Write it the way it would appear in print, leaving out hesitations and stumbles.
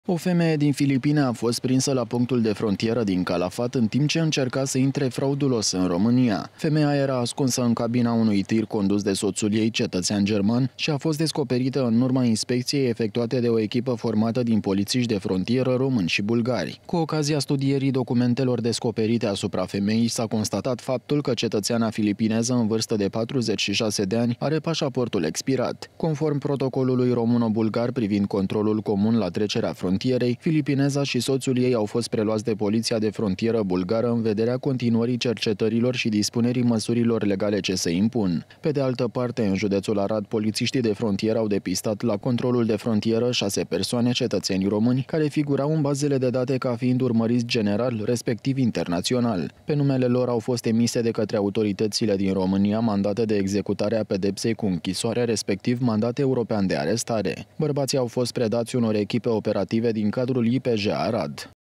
O femeie din Filipine a fost prinsă la punctul de frontieră din Calafat în timp ce încerca să intre fraudulos în România. Femeia era ascunsă în cabina unui tir condus de soțul ei, cetățean german, și a fost descoperită în urma inspecției efectuate de o echipă formată din polițiști de frontieră români și bulgari. Cu ocazia studierii documentelor descoperite asupra femeii, s-a constatat faptul că cetățeana filipineză în vârstă de 46 de ani are pașaportul expirat. Conform protocolului româno-bulgar privind controlul comun la trecerea frontierei, filipineza și soțul ei au fost preluați de poliția de frontieră bulgară în vederea continuării cercetărilor și dispunerii măsurilor legale ce se impun. Pe de altă parte, în județul Arad, polițiștii de frontieră au depistat la controlul de frontieră 6 persoane, cetățeni români, care figurau în bazele de date ca fiind urmăriți general, respectiv internațional. Pe numele lor au fost emise de către autoritățile din România mandate de executare a pedepsei cu închisoare, respectiv mandat european de arestare. Bărbații au fost predați unor echipe operative din cadrul IPJ Arad.